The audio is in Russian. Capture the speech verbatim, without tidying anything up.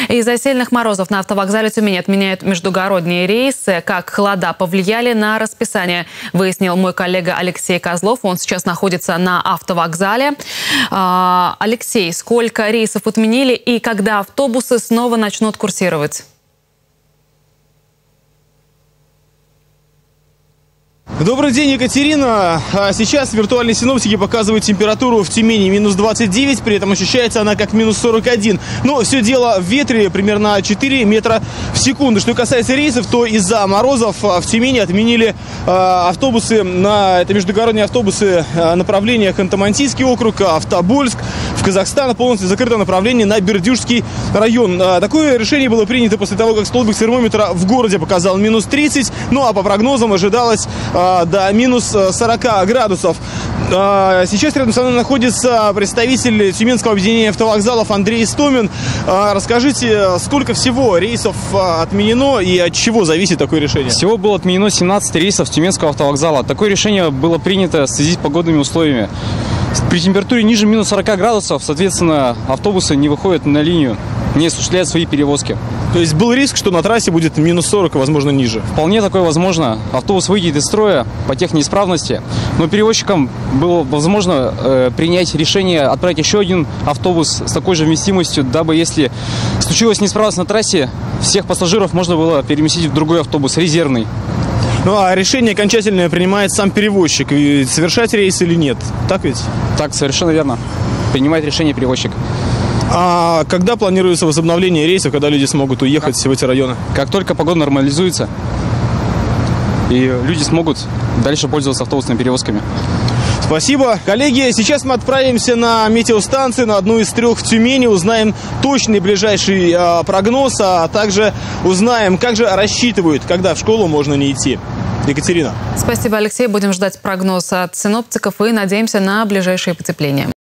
Из-за сильных морозов на автовокзале Тюмени отменяют междугородние рейсы. Как холода повлияли на расписание, выяснил мой коллега Алексей Козлов. Он сейчас находится на автовокзале. А, Алексей, сколько рейсов отменили и когда автобусы снова начнут курсировать? Добрый день, Екатерина. Сейчас виртуальные синоптики показывают температуру в Тюмени минус двадцать девять, при этом ощущается она как минус сорок один. Но все дело в ветре, примерно четыре метра в секунду. Что касается рейсов, то из-за морозов в Тюмени отменили автобусы, на, это междугородние автобусы направления Ханты-Мансийский округ, Автобольск. В Казахстан полностью закрыто направление на Бердюжский район. Такое решение было принято после того, как столбик термометра в городе показал минус тридцать, ну а по прогнозам ожидалось до минус сорока градусов. Сейчас рядом со мной находится представитель Тюменского объединения автовокзалов Андрей Истомин. Расскажите, сколько всего рейсов отменено и от чего зависит такое решение? Всего было отменено семнадцать рейсов Тюменского автовокзала. Такое решение было принято в связи с погодными условиями. При температуре ниже минус сорока градусов, соответственно, автобусы не выходят на линию, не осуществляют свои перевозки. То есть был риск, что на трассе будет минус сорок, возможно, ниже? Вполне такое возможно. Автобус выйдет из строя по технеисправности, но перевозчикам было возможно э, принять решение отправить еще один автобус с такой же вместимостью, дабы, если случилась неисправность на трассе, всех пассажиров можно было переместить в другой автобус, резервный. Ну а решение окончательное принимает сам перевозчик, совершать рейс или нет, так ведь? Так, совершенно верно. Принимает решение перевозчик. А когда планируется возобновление рейсов, когда люди смогут уехать в эти районы? Как только погода нормализуется, и люди смогут дальше пользоваться автобусными перевозками. Спасибо. Коллеги, сейчас мы отправимся на метеостанцию, на одну из трех в Тюмени, узнаем точный ближайший э, прогноз, а также узнаем, как же рассчитывают, когда в школу можно не идти. Екатерина. Спасибо, Алексей. Будем ждать прогноз от синоптиков и надеемся на ближайшее потепление.